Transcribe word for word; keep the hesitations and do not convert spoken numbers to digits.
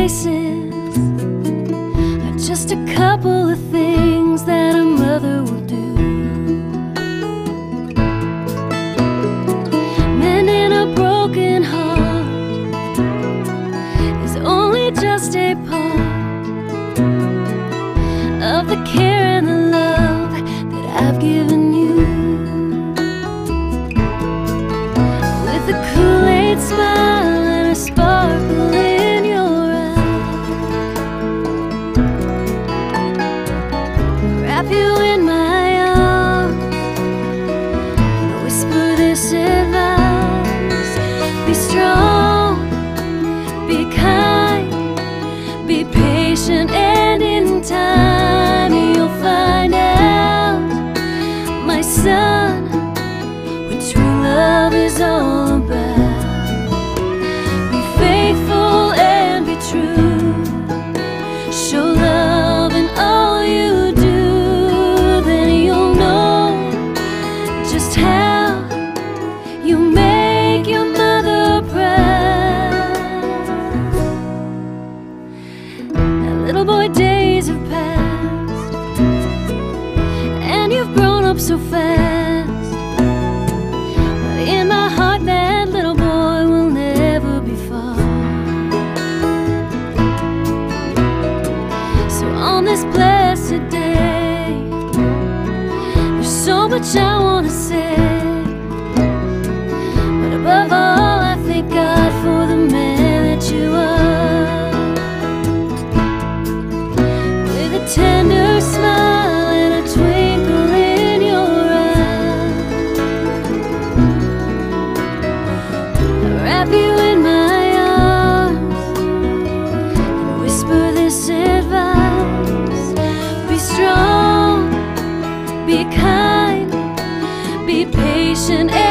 faces are just a couple of things that a mother will do. Mending a broken heart is only just a part of the care and the love that I've given you. With a Kool-Aid smile and a sparkle in your eye, wrap you in my arms and whisper this advice: be strong, be kind, be patient, and in time you'll find out, my son, what true love is all about. Be faithful and be true, show love in all you do, then you'll know just how you make your mother proud. Now, little boy, days have passed and you've grown up so fast, but in my heart that little boy will never be far. So on this blessed day, there's so much I want to say, but above all I thank God for the man that you are. With a tender smile and a twinkle in your eye, I wrap you in my arms and whisper this advice: be strong, be kind, be patient.